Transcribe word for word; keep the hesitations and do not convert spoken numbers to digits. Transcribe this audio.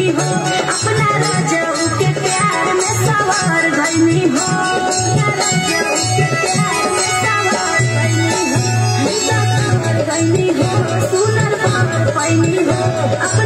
हो, अपना राजाऊ के प्यार में सवार भइनी हो, राजाऊ के प्यार में सवार भइनी हो, सवार भइनी हो, सुनर बात पैनी हो।